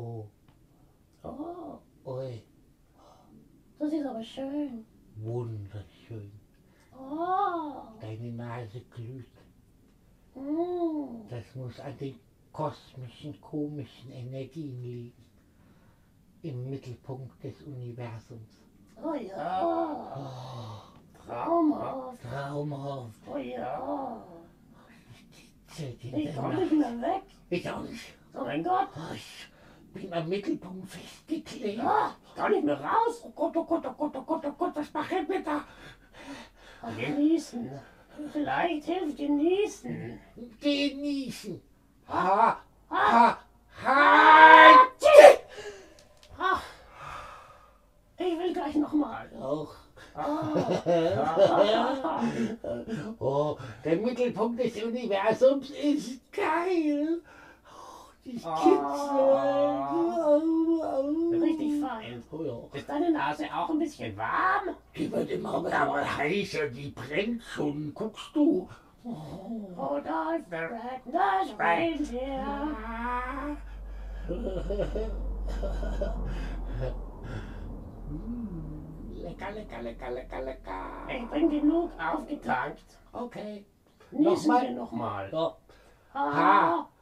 Oh, Oh, ui, das ist aber schön. wunderschön. Oh, Deine Nase glüht. mm. Das muss an den kosmischen, komischen Energien liegen. Im Mittelpunkt des Universums. Oh ja, Oh, traumhaft. traumhaft. Oh ja, Zählt in ich der komm Nacht. nicht mehr weg. Ich auch nicht. Oh mein Gott. Oh, ich bin am Mittelpunkt festgeklebt. Ja, ich kann nicht mehr raus. Oh Gott, oh Gott, oh Gott, oh Gott, oh Gott, was mache ich mit da? Genießen. Vielleicht hilft Genießen. Ge-Nießen. Ha, Ha, ha. Ach, ich will gleich nochmal. Auch. Ah. Oh, der Mittelpunkt des Universums ist geil. Oh, die Kitzel. Richtig fein. Oh ja. Ist deine Nase auch ein bisschen warm? Die wird immer heißer, die brennt schon. Guckst du? Rudolph the Red-Nosed Reindeer. Lecker, lecker, lecker, lecker, lecker. Ich bin genug aufgetankt. Okay. Niesen Nochmal? wir nochmal. So. Ha,